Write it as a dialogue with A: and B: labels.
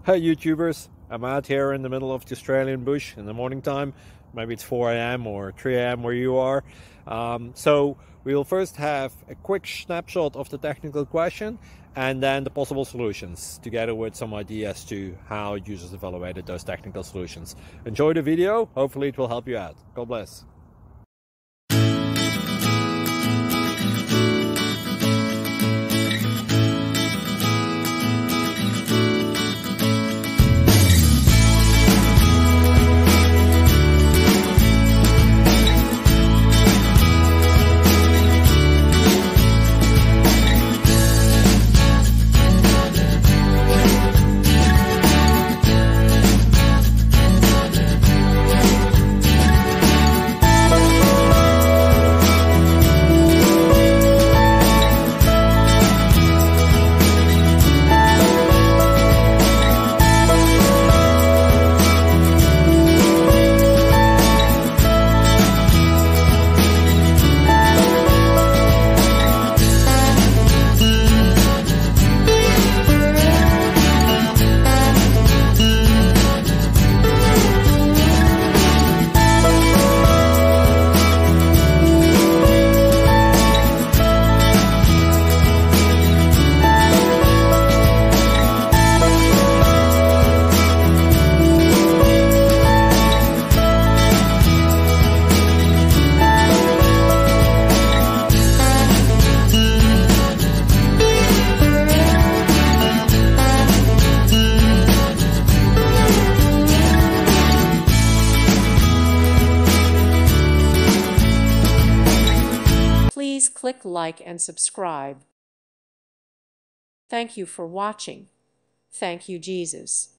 A: Hey YouTubers, I'm out here in the middle of the Australian bush in the morning time. Maybe it's 4 a.m. or 3 a.m. where you are. So we'll first have a quick snapshot of the technical question and then the possible solutions, together with some ideas to how users evaluated those technical solutions. Enjoy the video, hopefully it will help you out. God bless.
B: Please click like and subscribe. Thank you for watching. Thank you, Jesus.